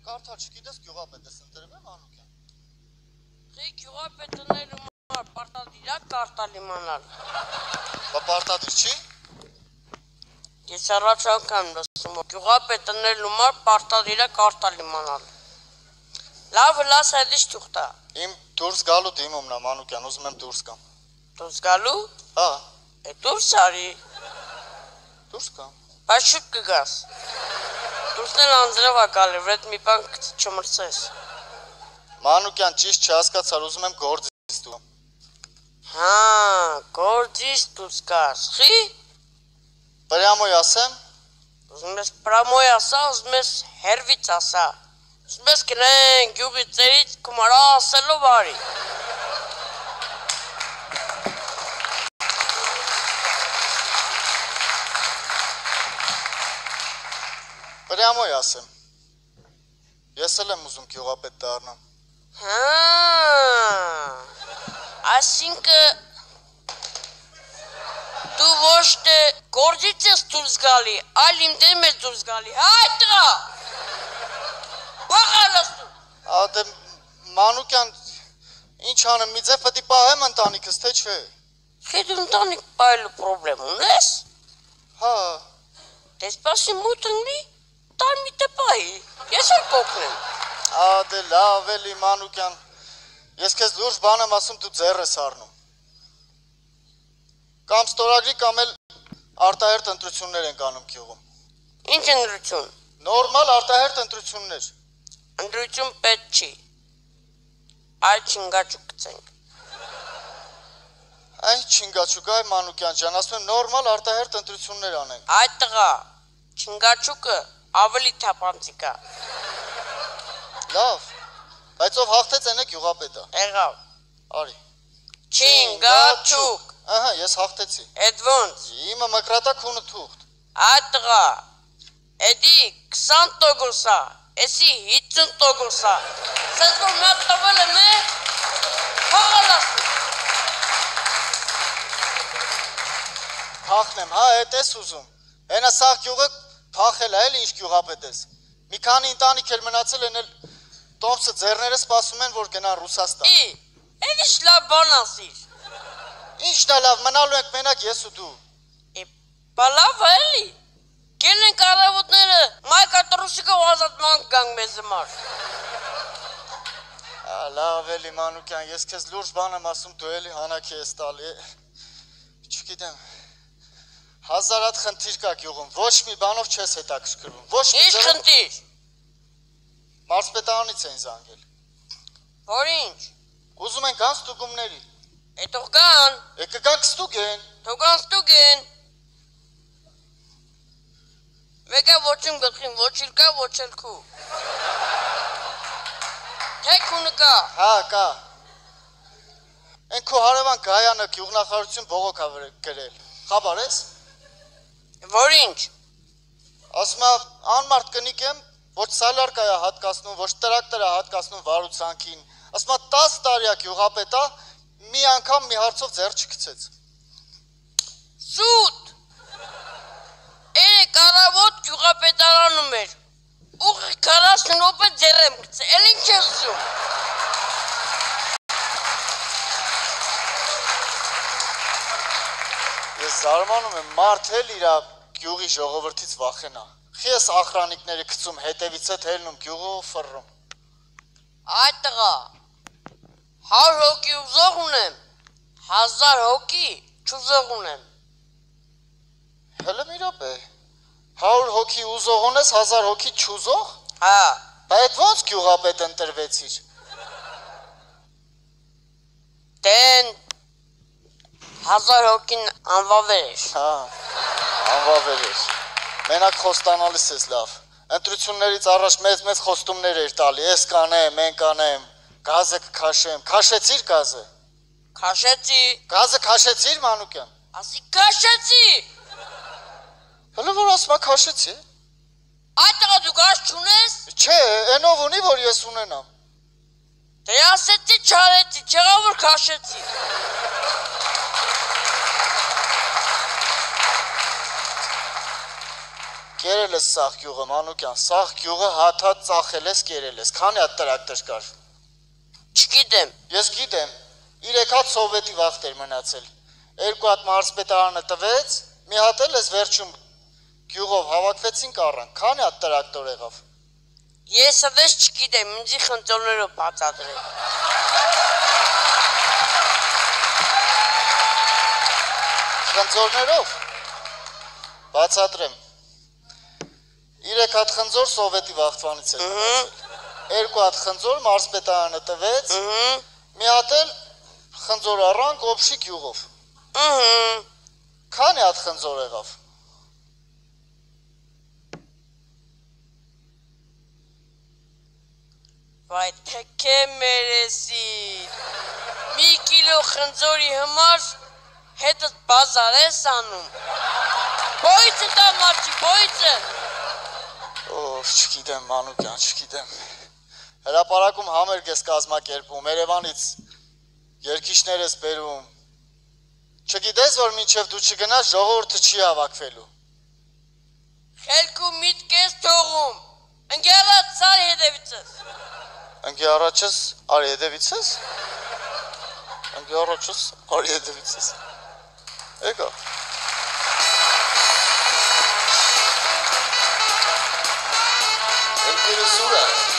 Կարդալ չգիտես գյուղապետ ես ընտրվել Մանուկյան։ Դե գյուղապետներու համար պարտադիր է կարտալ իմանալ։ Բա պարտադիր չի։ Ես առաջ անգամ լսում եմ գյուղապետներու համար պարտադիր է կարտալ իմանալ։ Լավ լաս հետիշ թուղթա։ Իմ դուրս գալու դիմումն է Մանուկյան, ուզում եմ դուրս գամ։ Դուրս գալու։ Հա։ Դուրս արի։ Դուրս գամ։ Բայց շուտ կգաս։ Դուրսն էլ անձրև է գալի, վրետ մի բան չմրցես։ Մանուկյան ճիշտ չհասկացար, ուզում եմ գործից դու։ Հա, գործից դուրս գաս, խի։ Պրամոյ ասեմ։ Ուզում ես պրամոյ ասա, ուզում ես հերվից ասա։ Ուզում ես գնեն գյուղի ծերից կումարա ասելով արի։ Պրամոյ ասեմ։ Ես էլ եմ ուզում գյուղապետ դառնամ։ Հա, այսինքն դու ոչ թե գործից ես դուրս գալի, այլ իմ դեմ ես դուրս գալի, հայ տղա։ Բաղալստու։ Ադե Մանուկյան ինչ անեմ, մի ձև պետք է պահեմ ընտանիքս, թե չէ։ Խիդ ընտանիք պայլու պրոբլեմ ունես։ Հա։ Դե սպասի մութ ընգնի, տար մի տպայի, ես էլ կոքնեմ։ Ադե լավ էլի Մանուկյան, ես քեզ լուրջ բան եմ ասում, դու ձեռ ես առնում։ Կամ ստորագրի կամ էլ արտահերթ ընտրություններ ենք անում գյուղում։ Ինչ ընտրություն։ Նորմալ արտահերթ ընտրություններ։ Ընտրություն պետք չի։ Այ չինգաչուկ գցենք։ Այն չինգաչուկ այ Մանուկյան ջան, ասում եմ նորմալ արտահերթ ընտրություններ անենք։ Այ տղա, չինգաչուկը ավելի թափանցիկ է։ Լավ, բայց ով հաղթեց այն է գյուղապետը։ Եղավ։ Արի։ Չինգաչուկ։ Ահա, ես հաղթեցի։ Էդ ոնց։ Իմը մկրատակ հունը թուղթ։ Այ տղա, էդի 20% է, էսի 50% է։ Սենց որ նա տվել եմ է, խաղալասու։ Փախնեմ, հա, էդ ես ուզում։ Հենա սաղ գյուղը փախել է, էլ ինչ գյուղապետ ես։ Մի քանի ընտանիք էլ մնացել են էլ տոմսը ձեռները սպասում են, որ գնան Ռուսաստան։ Էդ ինչ լավ բան ասիր։ Ինչն է լավ, մնալու ենք մենակ ես ու դու։ Բա լավ է էլի։ Գելենք առավոտները մայկա տրուսիկով ազատման գանք մեզ համար։ Լավ էլի Մանուկյան, ես քեզ լուրջ բան եմ ասում, դու էլի հանակի ես տալի։ Չգիտեմ։ 1000 հատ խնդիր կա գյուղում, ոչ մի բանով չես հետաքրքրվում, ոչ մի Ինչ խնդիր։ Մարզպետարանից են զանգել։ Որ ինչ։ Ուզում են գան ստուգումների։ Էդող կան։ Կգան կստուգեն։ Թողան ստուգեն։ Վեկա ոչ իմ գլխին, ոչ իր կա, ոչ էլ քու։ Թե քունը կա։ Հա, կա։ Են քո հարևան Գայանը գյուղնախարարություն բողոք ա գրել։ Խաբար ես։ Որ ինչ։ Ասում է անմարդ կնիկ եմ, ոչ սալարկա է հատկացնում, ոչ տրակտոր է հատկացնում վարուցանքին։ Ասում է 10 տարի է գյուղապետա, մի անգամ մի հարցով ձեռ չգցեց։ Սուտ։ Երեք առավոտ գյուղապետարանում էր։ Ուղի 40 րոպե ձեռ եմ գցել, էլ ինչ ես ուզում։ Ես զարմանում եմ, մարդ էլ իրա գյուղի ժողովրդից վախենա։ Խի ես ախրանիկները գցում, հետևից հետ հելնում գյուղով ֆռռում։ Այ տղա, 100 հոգի ուզող ունեմ, 1000 հոգի չուզող ունեմ։ Հələ մի րոպե։ 100 հոգի ուզող ունես, 1000 հոգի չուզող։ Հա։ Բայց ո՞նց գյուղապետ ընտրվեցիր։ Դեն 1000 հոգին անվավեր էր։ Հա, անվավեր էր։ Մենակ խոստանալիս ես լավ։ Ընտրություններից առաջ մեծ խոստումներ էր տալի, ես կանեմ, մենք կանեմ, գազը կքաշեմ, քաշեցիր գազը։ Քաշեցի։ Գազը քաշեցիր Մանուկյան։ Ասի քաշեցի։ Հələ որ ասма քաշեցի։ Այդ տղա դու գազ չունես։ Չէ, այնով ունի, որ ես ունենամ։ Դե ասեցի չարեցի, չեղա որ քաշեցի։ Կերել ես սաղ գյուղը, Մանուկյան, սաղ գյուղը հատ ծախել ես, կերել ես, քանի հատ տրակտոր կար։ Չգիտեմ։ Ես գիտեմ, 3 հատ սովետի վախտեր մնացել, 2 հատ մարզպետարանը տվեց, մի հատ էլ ես վերջում գյուղով հավաքվեցինք առանք, քանի հատ տրակտոր եղավ։ Ես ըդես չգիտեմ, ինձի խնդրներով բացատրել։ Խնձորներով բացատրեմ։ 3 հատ խնձոր սովետի վախտվանից էր մնացել, 2 հատ խնձոր մարզպետարանը տվեց, մի հատ էլ խնձոր առանք Օբշի գյուղով։ Քանի հատ խնձոր եղավ։ Վայ թեքե մերեսի, մի կիլո խնձորի համար հետըտ բազար ես անում։ Բոյցը տա մարչի, բոյցը։ Չգիտեմ, Մանուկյան, չգիտեմ։ Հրապարակում համերգ ես կազմակերպում, Երևանից երկիշներ ես բերում։ Չգիտես, որ մինչև դու չգնաս, ժողովուրդը չի հավաքվելու։ Խելքու միտք ես թողում, ընկերած արի հետևիցս։ Ընկերաչս արի հետևիցս։ Ընկերաչս արի հետևիցս։ Եկա։ Ընկերասուրա։